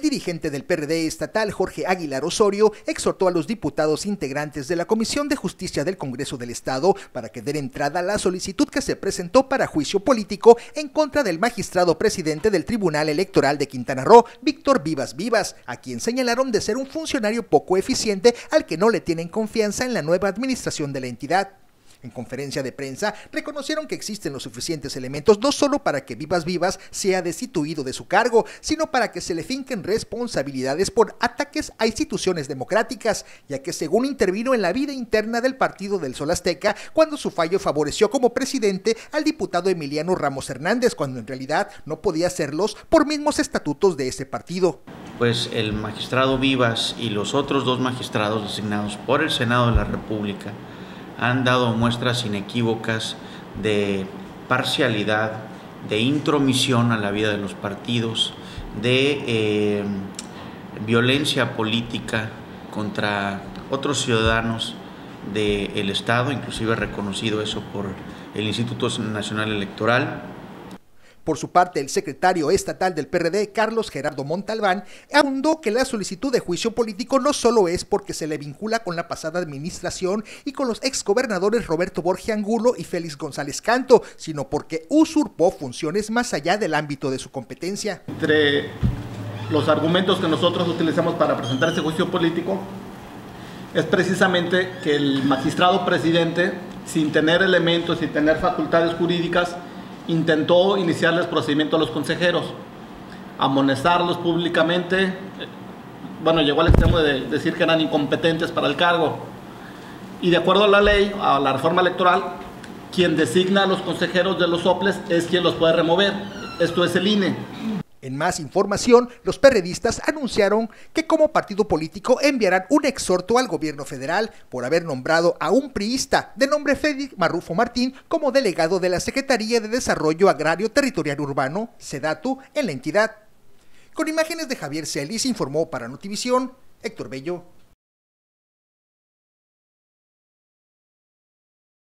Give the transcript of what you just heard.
dirigente del PRD estatal, Jorge Aguilar Osorio, exhortó a los diputados integrantes de la Comisión de Justicia del Congreso del Estado para que den entrada a la solicitud que se presentó para juicio político en contra del magistrado presidente del Tribunal Electoral de Quintana Roo, Víctor Vivas Vivas, a quien señalaron de ser un funcionario poco eficiente al que no le tienen confianza en la nueva administración de la entidad. En conferencia de prensa, reconocieron que existen los suficientes elementos no solo para que Vivas Vivas sea destituido de su cargo, sino para que se le finquen responsabilidades por ataques a instituciones democráticas, ya que según intervino en la vida interna del Partido del Sol Azteca, cuando su fallo favoreció como presidente al diputado Emiliano Ramos Hernández, cuando en realidad no podía hacerlos por mismos estatutos de ese partido. Pues el magistrado Vivas y los otros dos magistrados designados por el Senado de la República han dado muestras inequívocas de parcialidad, de intromisión a la vida de los partidos, de violencia política contra otros ciudadanos del Estado, inclusive reconocido eso por el Instituto Nacional Electoral. Por su parte, el secretario estatal del PRD, Carlos Gerardo Montalbán, abundó que la solicitud de juicio político no solo es porque se le vincula con la pasada administración y con los exgobernadores Roberto Borgia Angulo y Félix González Canto, sino porque usurpó funciones más allá del ámbito de su competencia. Entre los argumentos que nosotros utilizamos para presentar ese juicio político es precisamente que el magistrado presidente, sin tener elementos, sin tener facultades jurídicas, intentó iniciarles procedimiento a los consejeros, amonestarlos públicamente, llegó al extremo de decir que eran incompetentes para el cargo. Y de acuerdo a la ley, a la reforma electoral, quien designa a los consejeros de los soples es quien los puede remover, esto es el INE. En más información, los perredistas anunciaron que como partido político enviarán un exhorto al gobierno federal por haber nombrado a un priista de nombre Félix Marrufo Martín como delegado de la Secretaría de Desarrollo Agrario Territorial Urbano, SEDATU, en la entidad. Con imágenes de Javier Celis, informó para Notivisión, Héctor Bello.